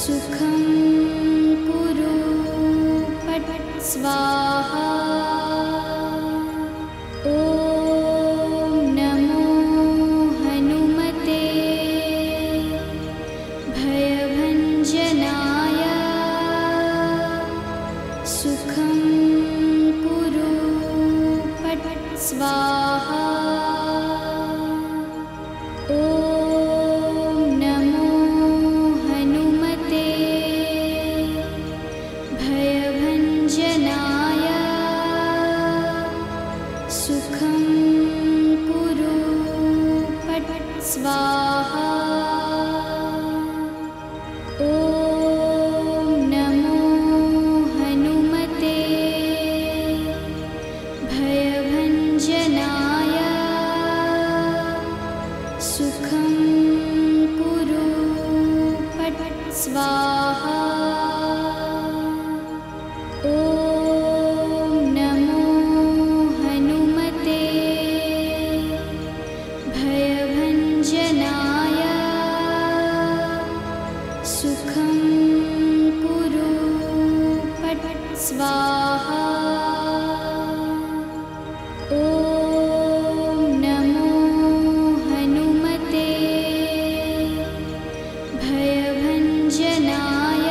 सुखं कुरु पट स्वाहा। ॐ नमो हनुमते भयभञ्जनाय। सुखं कुरु पट स्वाहा। सुखं कुरु पट स्वाहा। ॐ नमो हनुमते भयभञ्जनाय। सुखं कुरु पट स्वाहा। सुखं कुरु पट स्वाहा। ॐ नमो हनुमते भयभञ्जनाय।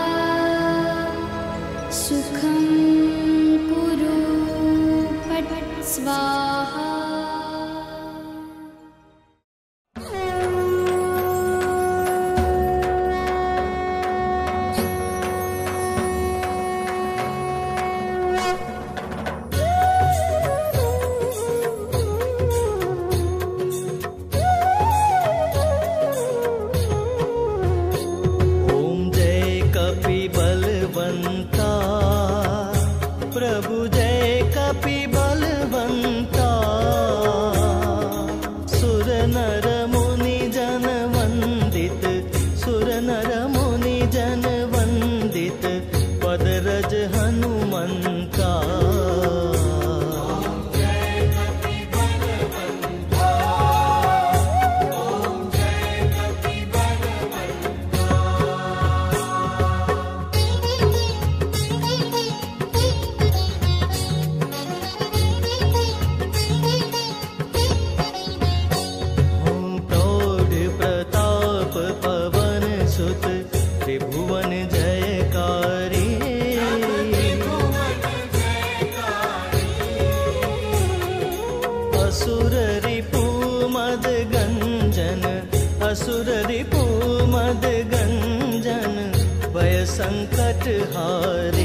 सुखं कुरु पट स्वाहा। प्रभु जय कपि बलवंता। सुर नर मुनि जन वंदित, सुर नर मुनि जन वंदित पदरज हनुमंता। त्रिभुवन जयकारी, असुर रिपु मद गंजन, असुर रिपु मद गंजन भय संकट हारे।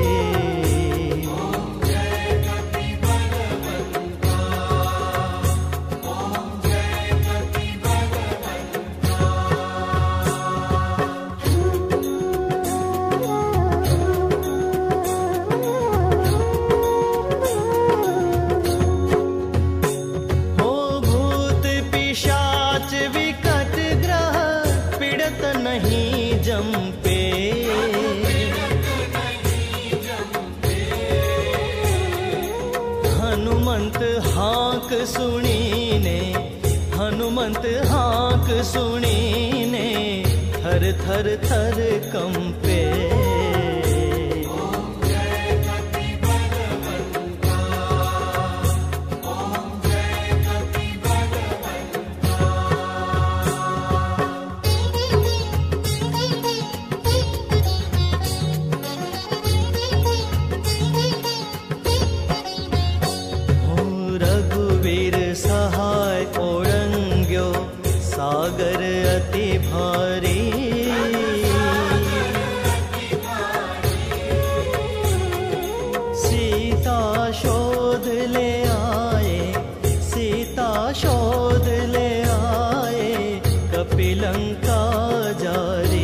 विकट ग्रह पीड़त नहीं जंपे, हनुमंत हाँक सुनीने, हनुमंत हाँक सुनीने थर थर थर कंपे। रघुवीर सहाय ओळंग्यो सागर अति भारी। सीता शोध ले आए, सीता शोध ले आए कपिलंका जारी।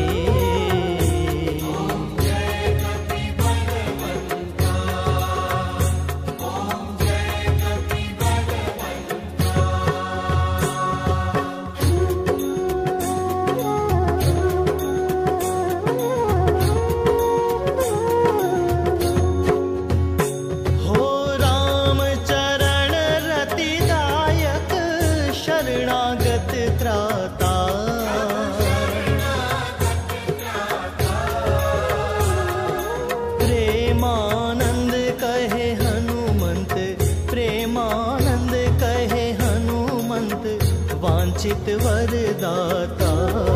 वरदाता।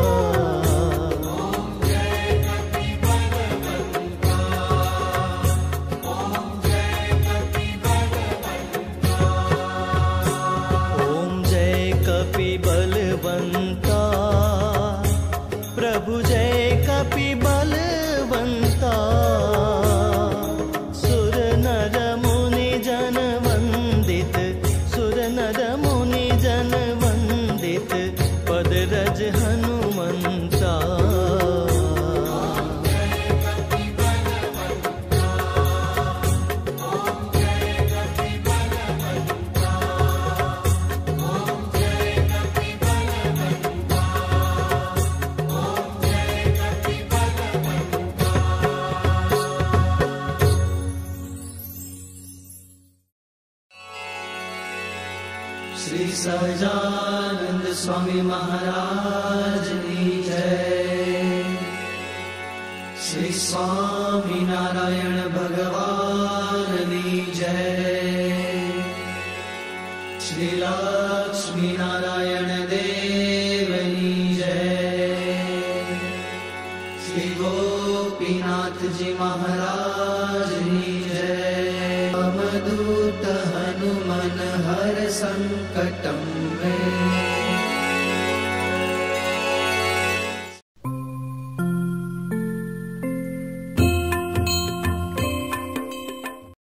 ओम जय कपि बलवंता, प्रभु जय कपि बलवंता। सुर नर मुनि जन वंदित, सुर नर मुनि जन वंदित, पद रज हनुमंता। श्री सहजानंद स्वामी महाराज की जय। श्री स्वामी नारायण भगवान की जय। श्री लक्ष्मी नारायण देव की जय। श्री गोपीनाथ जी महाराज की जय। रामदूत हनुमन हर संकटं मे।